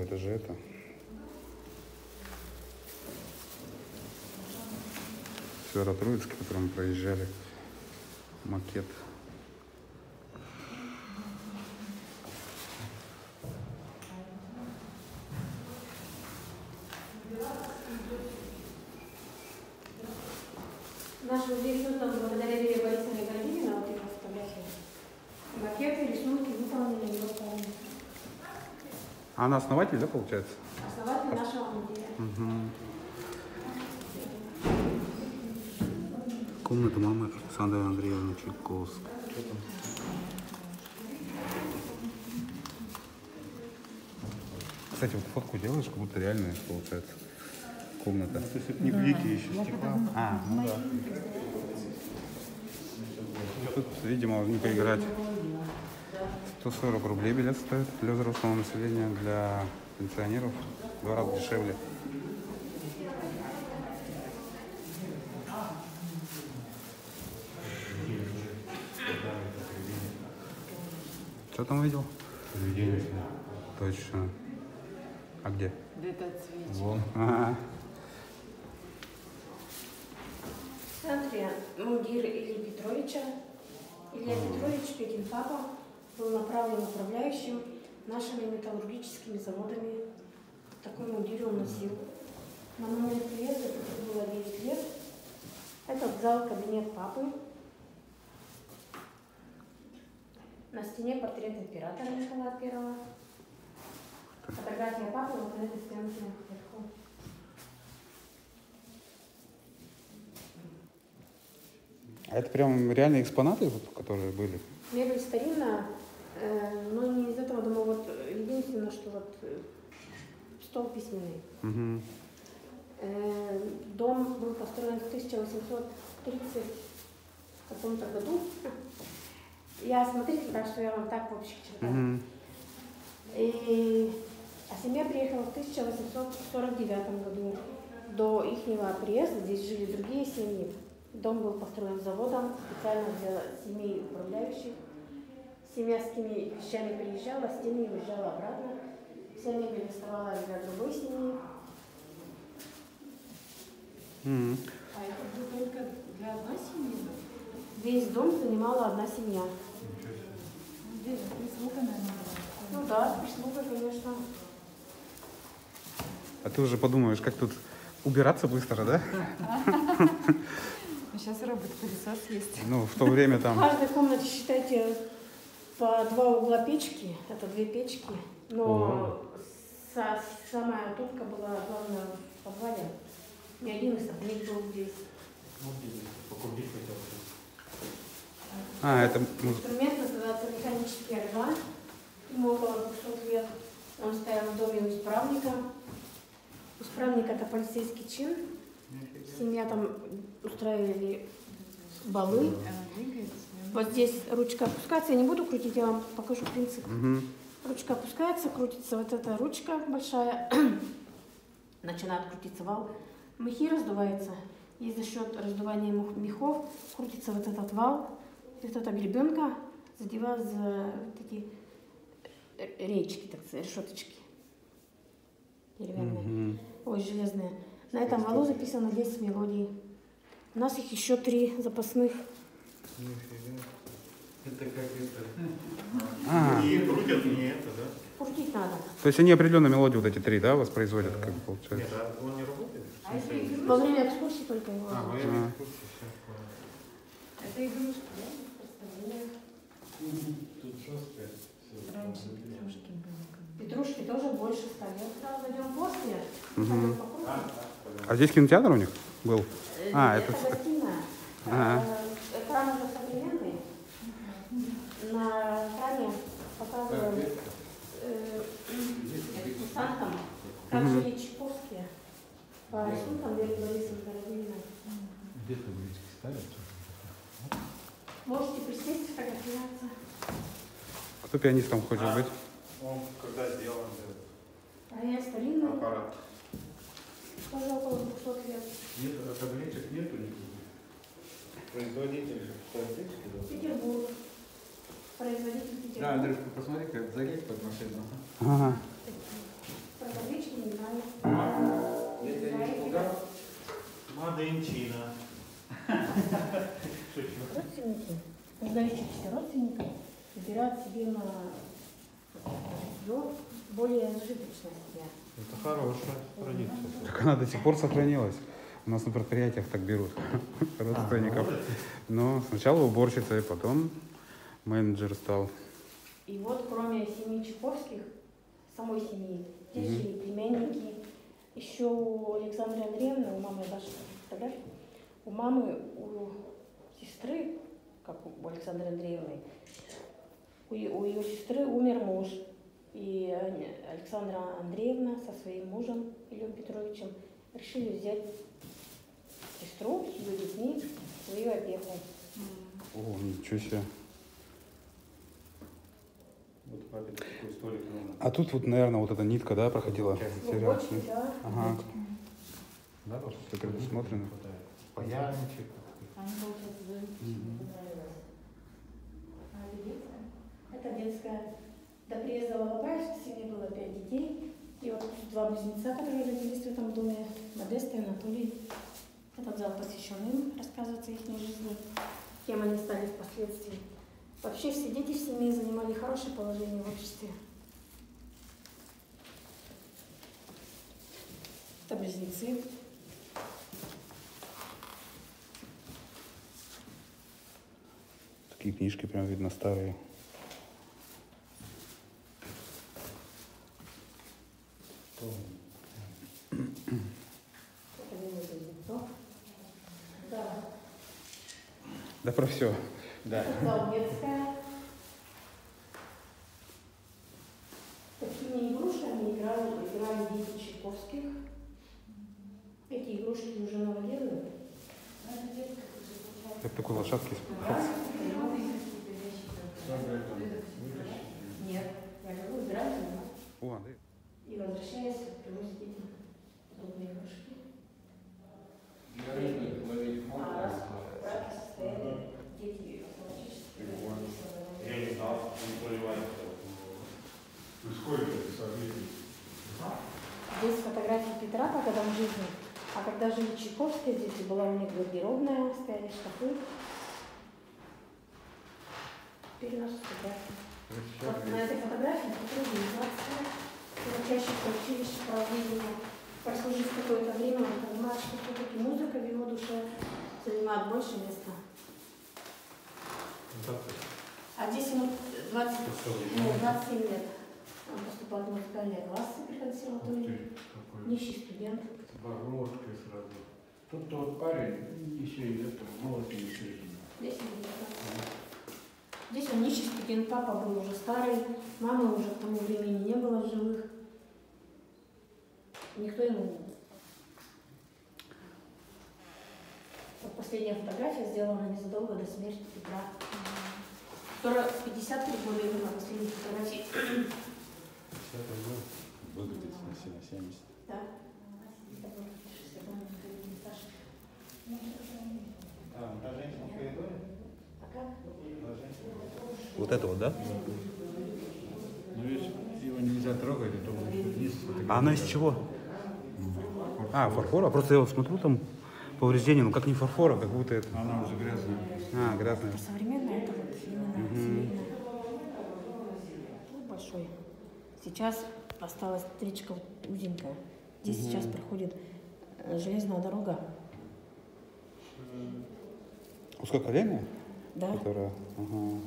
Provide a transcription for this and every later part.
это же это. Северо-Троицкий, который мы проезжали. Макет. Наш музей создан благодаря Вере Борисовне Гордине, вот его фотографии. Макеты, рисунки выполнены его руками. А она основатель, да, получается? Основатель нашего музея. Угу. Комната мамы Александры Андреевны Чайковской. Кстати, вот фотку делаешь, как будто реальная получается комната. То есть это не блики еще стекла. А, ну да. Тут, видимо, не поиграть. 140 рублей билет стоит для взрослого населения, для пенсионеров в 2 раза дешевле. Что там увидел? Привидение. Точно. А где? Где-то отсвечивает. Вон. Ага. В центре мундир Ильи Петровича. Илья Петрович, Петин папа, был направлен управляющим нашими металлургическими заводами. Такой мундир он носил. На момент приезда тут было 9 лет. Этот зал кабинет папы. На стене портрет императора Николая I. Фотография папы вот на этой стенке вверху. А это прям реальные экспонаты, вот, которые были? Мебель старинная, но не из этого дома. Вот единственное, что вот стол письменный. Угу. Дом был построен в 1830 каком-то году. Я смотрите, так что я вам так в общих чертах. Угу. А семья приехала в 1849 году. До ихнего приезда здесь жили другие семьи. Дом был построен заводом специально для семей управляющих. Семья с теми вещами приезжала, с теми уезжала обратно. Вся мебель оставалась для другой семьи. Угу. А это был только для одной семьи? Весь дом занимала одна семья. Здесь прислуга, наверное, была. Ну да, прислуга, конечно. А ты уже подумаешь, как тут убираться быстро, да? Сейчас робот-пылесос есть. Ну, в то время В там... каждой комнате, считайте, по 2 угла печки. Это 2 печки. Но самая топка была, главное, в подвале. Ни один из них был здесь. А, это... Инструмент называется механический орган. Ему около 200 лет. Он стоял в доме у исправника. Исправник — это полицейский чин. Семья там устраивали балы. Она двигается. Вот здесь ручка опускается. Я не буду крутить, я вам покажу принцип. Угу. Ручка опускается, крутится вот эта ручка большая. Начинает крутиться вал. Мехи раздуваются. И за счет раздувания мехов крутится вот этот вал. И вот эта гребенка задевает за вот эти речки, так сказать, решеточки деревянные. Ой, железные. На этом валу записано 10 мелодий. У нас их еще 3 запасных. Это как это? А, Не крутят, не это, да? Крутить надо. то есть они определенную мелодию, вот эти 3, да, воспроизводят, как бы получается? Нет, а он не работает? Во время экскурсии только его. А, во время экскурсии, все, понял. Это игрушка, да? Представляю. Тут жесткое. Раньше петрушки были. Петрушки тоже больше стали. Вот сразу зайдем после. Мгм. пойдем по кругу. А здесь кинотеатр у них был? А, Это это... гостиная. Ага. Экран уже современный. На экране показывают экскурсантам, как жили Чайковские. По рисункам Веры Борисовны Гординой. Где-то таблички ставят? Можете присесть, фотографироваться. Кто пианистом хочет быть? Он когда сделан А я старинный, аппарат? тоже около 200 лет. Нет, табличек нету никаких. Производитель таблички, да? Петербург. Производитель Да, Петербург. Андрюшка, посмотри, как залезть под машину. Ага. Made in China. Шучу. Родственники, нуждающихся родственников, выбирают себе на жилье более зажиточная семья. Это хорошая традиция. Так она до сих пор сохранилась. У нас на предприятиях так берут родственников. Но сначала уборщица, и потом менеджер стал. И вот кроме семьи Чайковских, самой семьи, здесь жили племянники. Еще у Александры Андреевны, у мамы даже фотографии, у мамы, у сестры, как у Александры Андреевны, у ее сестры умер муж. И Александра Андреевна со своим мужем Ильей Петровичем решили взять сестру с ее детьми в свою опеку. О, ничего себе. Вот папе такой столик нужно. А тут вот, наверное, вот эта нитка, да, проходила? Глубокий, да. Ага. Да, вот Все предусмотрено. паяльничек. Они, получается, зависят. А это детская? Это детская. До приезда Волобаевска в семье было 5 детей. И вот два близнеца, которые родились в этом доме, Модеста и Анатолий. Этот зал посвящен им, рассказывается их жизни, кем они стали впоследствии. Вообще все дети в семье занимали хорошее положение в обществе. Это близнецы. Такие книжки прям видно старые. Это один из близнецов. Да. Да про все. Да. Это зал детская. Такими игрушками играли дети Чайковских. Эти игрушки уже новоделы. Как такой лошадки. Нет, я говорю, играли. О, Андрей. И возвращаясь, приносит детям подобные игрушки. А раз в браке состояли дети автоматически. Я не знал, не поливать. Сколько соответственно? Здесь фотографии Петра по годам жизни. А когда жили Чайковские, здесь была у них гардеробная, стояли шкафы. Теперь у нас фотографии. Вот на этой фотографии Петру 19, учащийся училища правоведения, прослужив какое-то время, он понимает, что все-таки музыка в его душе занимает больше места. А здесь ему 27 лет. Он поступал в музыкальные классы при консерватории. Нищий студент. Барошкой сразу. Тут тот парень еще и это молодой еще. Здесь он 19. Здесь он нищий студент, папа был уже старый, мамы уже к тому времени не было в живых. Никто ему не был. Вот последняя фотография сделана незадолго до смерти Петра. 53 года ему на последней фотографии. Выглядит на 70. Да. Та женщина в коридоре? Пока. Вот это вот, да? Ну видишь, его нельзя трогать, а то он вниз. А она из чего? А, фарфора? Просто я вот смотрю, там повреждение, ну как не фарфора, как будто это... Она уже грязная. А, грязная. Это современное, это вот именно семейное. Ну, большой. Сейчас осталась стричка узенькая. Здесь сейчас проходит железная дорога. Узкоколейная? Да. Которая... Ага.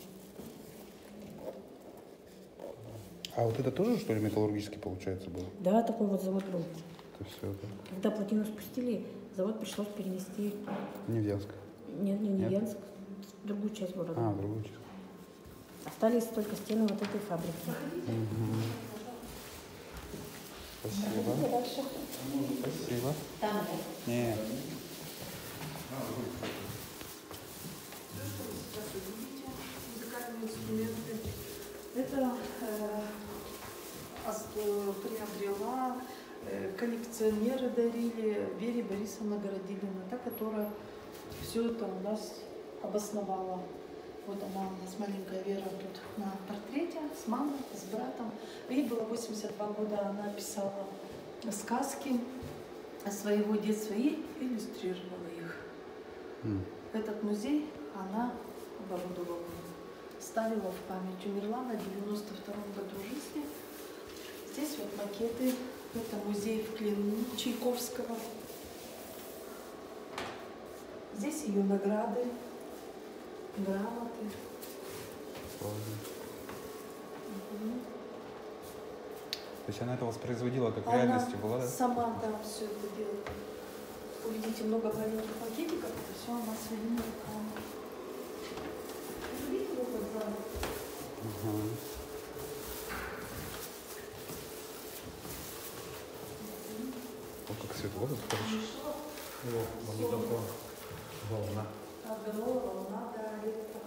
А вот это тоже, что ли, металлургический, получается, был? Да, такой вот завод был. Это все, да. Когда плотину спустили, завод пришлось перенести Невьянск. не в Нет? Невьянск, в другую часть города. А, другую часть. Остались только стены вот этой фабрики. Спасибо. Проходите дальше. Спасибо. Там же. Не. Музыкальные инструменты. Это приобрела, коллекционеры дарили Вере Борисовна Городилина, та, которая все это у нас обосновала. Вот она у нас, маленькая Вера, тут на портрете с мамой, с братом. Ей было 82 года, она писала сказки. своего детства и иллюстрировала их. Этот музей она оборудовала, ставила в память. Умерла на 92-м году жизни. Здесь вот макеты. Это музей в Клину Чайковского. Здесь ее награды, грамоты. То есть она это воспроизводила, как в Она реальности была, да? сама, да, все это делала. Увидите много маленьких макетиков, это все она своими руками. Видите вот этот зал? О, как светло тут хорошо. О, магнитофон. Волна. Органова, волна, да, электро.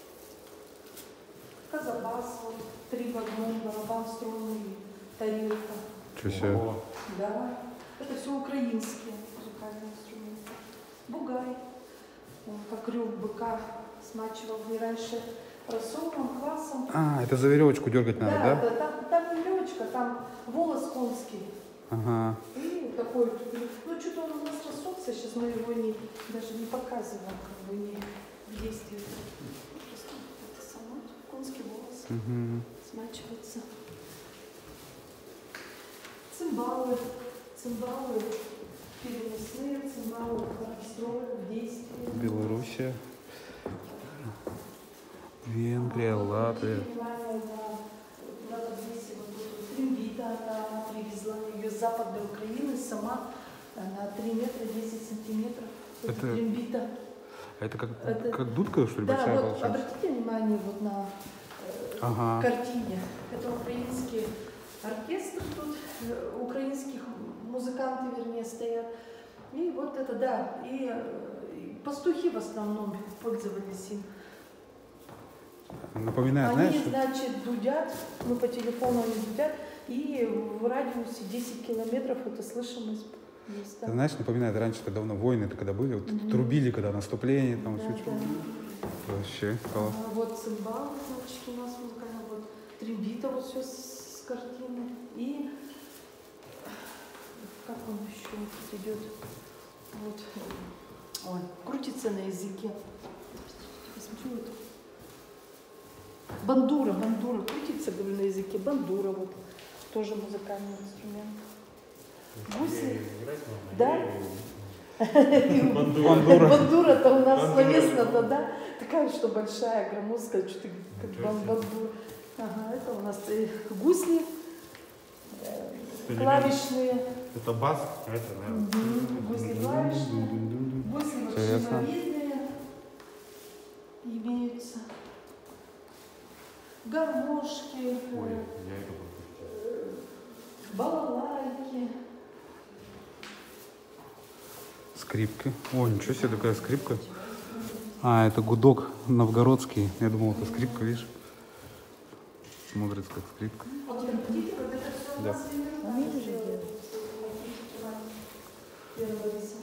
Казабас, вот, 3 в одном, барабан струнный, тарелка. Что себе? О, Да, это все украинские музыкальные инструменты. Бугай, он как рев быка смачивал и раньше рассолом, квасом. А, это за веревочку дергать надо, да? Да, там не веревочка, там волос конский. Ага. И такой, ну что-то он у нас рассолся, сейчас мы его даже не показываем, как бы не в действии. Просто это само, конский волос смачивается. Цимбалы переносные, цимбалы оркестровые в действии. Белоруссия. Венгрия, Латвия. Внимание на подвесе вот трембита, она привезла ее с Западной Украины сама на 3 метра 10 сантиметров. Это трембита. А это как дудка, что ли, Да, большая вот получается? обратите внимание вот на картине. Это украинский оркестр тут, украинских музыканты, вернее, стоят. И вот это, да, и пастухи в основном пользовались им. Напоминает, Они, знаешь, значит, дудят, ну, по телефону они дудят, и в радиусе 10 километров это слышимость есть. ты знаешь, напоминает раньше, когда давно войны, когда были, вот трубили, когда наступление, там Да, все да. вообще класс. Вот цимбалы, значит, у нас музыкальная, вот трембита, вот все с картины. И как он еще тут идет? Вот. Ой, крутится на языке. Посмотрю, вот. Бандура, крутится, говорю, на языке. Бандура, вот, тоже музыкальный инструмент. Гуси. Да? Бандура-то у нас словесно-то, да? Такая, что большая, громоздкая, что-то как бандура. Ага, это у нас гусли, клавишные. это бас, а это, наверное. Гусли клавишные, гусли машиновидные имеются. Гармошки, Ой, я это пропустил. балалайки. Скрипка. О, ничего себе, такая скрипка. А, это гудок новгородский. Я думал, это скрипка, видишь? Смотрится как скрипка. Вот видите, как это все у Да. нас умеем же делать. Первого рисунка.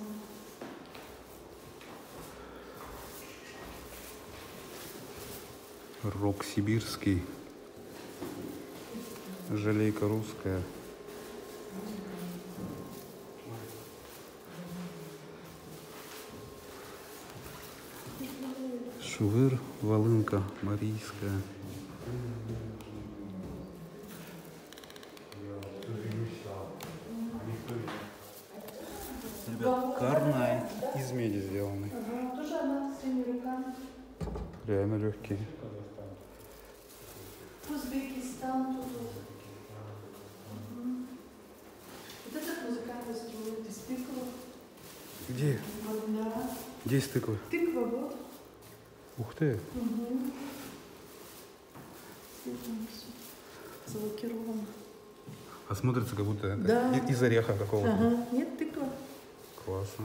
Рок сибирский. Жалейка русская. Шувыр, волынка, марийская. Ребят, карнай из меди сделанный. Ага, тоже она своими руками. Реально легкий. Узбекистан тут. Вот этот музыкальный инструмент из тыквы. Где? Вот, да. Где есть тыквы? Тыква, вот. Ух ты. Залакировано. А смотрится, как будто это Да. из ореха какого-то. Ага, нет, тыква. Классно.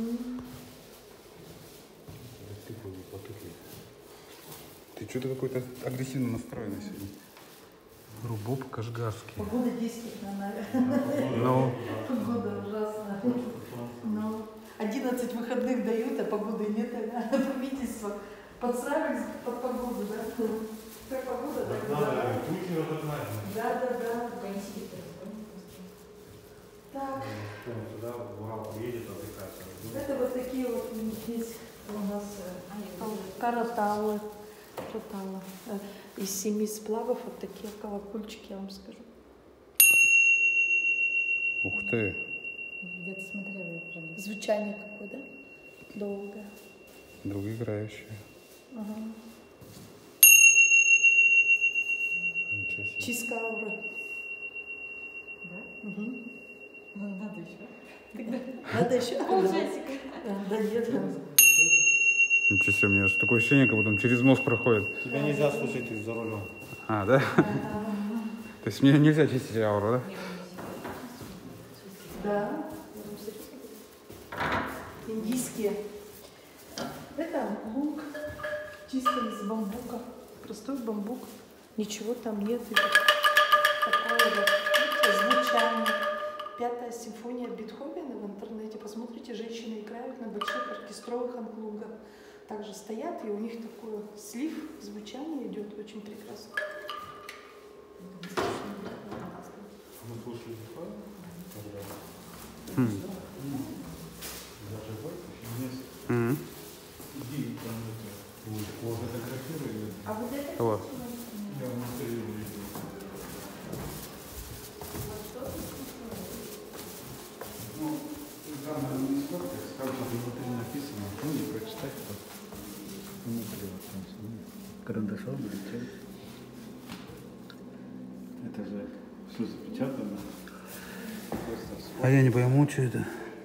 Ты что-то какой-то агрессивно настроенный сегодня. Рубоб кашгарский. Погода действует на нас. Ну, Погода ужасная. Но 11 выходных дают, а погоды нет. Правительство подстраивается под погоду, да? Как погода, так и Надо тучи разогнать. да. Да. Так, Туда в Урал приедет, отдыхается. это вот такие вот у них есть у нас караталы. Из 7 сплавов вот такие колокольчики, я вам скажу. Ух ты. Где-то смотрела я про них. Звучание какое, да? Долгое. Долгоиграющие. Ага. Ничего себе. Чистка ауры. Да? Угу. Ну, надо еще. Надо еще? Полчасика. Да нет. Ничего себе, у меня же такое ощущение, как будто он через мозг проходит. Тебя нельзя слушать, ты за рулем. А, да? То есть мне нельзя чистить ауру, да? Да. Индийские. Это лук. Чисто из бамбука. Простой бамбук. Ничего там нет. И вот такое вот звучание. 5-я симфония Бетховена в интернете. Посмотрите, женщины играют на больших оркестровых анклугах. Также стоят, и у них такой слив, звучание идет очень прекрасно. Мы слушали Мгм. Иди там это, фотографируй. А вот это Вот. Я в интервью видел. Ну, там не сколько, скажем, внутри написано. Ну, не прочитать, то внутри вот там карандашом летел. Это же все запечатано. Просто А я не пойму, что это.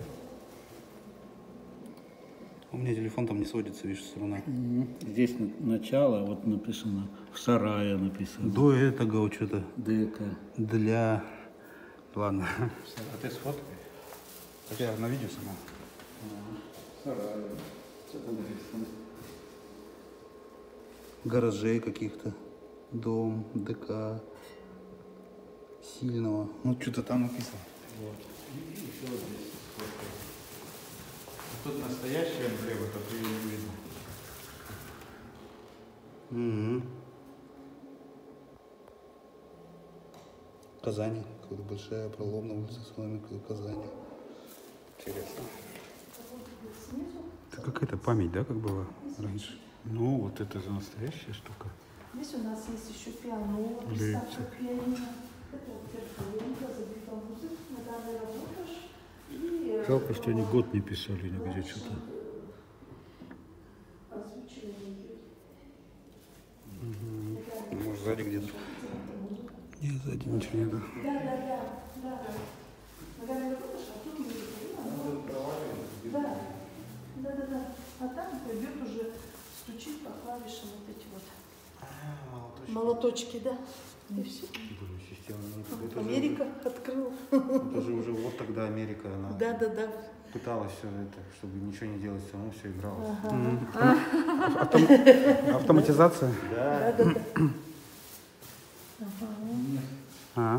У меня телефон там не сводится, видишь, с руна. здесь начало, вот написано, в сарае написано. До этого что-то ДК. для... Ладно. А ты сфоткай? Хотя на видео сама. Сарае. Что-то написано. Гаражей каких-то. Дом, ДК. Сильного. Ну, что-то там написано. Вот. И еще вот здесь сфоткай. Тут настоящая эмблема, как ее не видно. Угу. Казани. Какая-то большая проломная улица с вами, Казани. Интересно. Это какая-то память, да, как было раньше? Ну, вот это же настоящая штука. Здесь у нас есть еще пианино, Лица. приставка пианино. Это вот перфоленка, забита музыка, на данной работаешь. И Жалко, что они год не писали нигде что-то. озвучивание. Может, сзади где-то? Нет, сзади ничего нету. Да. На данной работаешь, а тут музыка. Да. А там пойдет уже стучит по клавишам вот эти вот молоточки, да. И все. Америка открыла. Это же уже вот тогда Америка, она Да. пыталась все это, чтобы ничего не делать, все равно все игралось. Ага. Автоматизация? Да. А.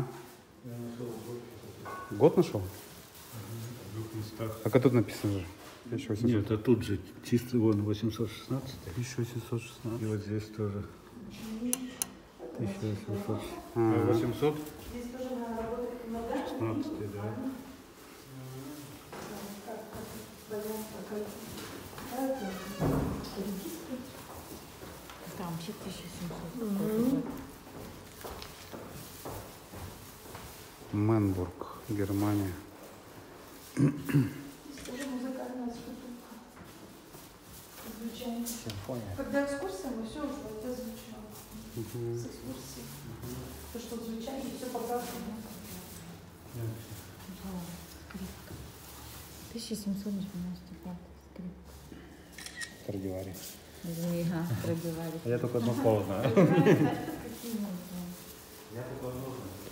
Год нашел? В двух местах. Так а тут написано же. 1800. Нет, а тут же чисто вон 816. 1816. И вот здесь тоже 1800. Ага. 800? Здесь тоже надо работать ногами. 16, да. Там вообще 1700. Менбург, Германия. Тоже музыкальная штука. Звучание. Симфония. Когда экскурсия, мы все уже это звучало. С экскурсией. То, что звучание, все показано. 1795 скрипка. Страдивари. Извини, пробивали. Я только одно слово знаю. Какие Я только одно знаю.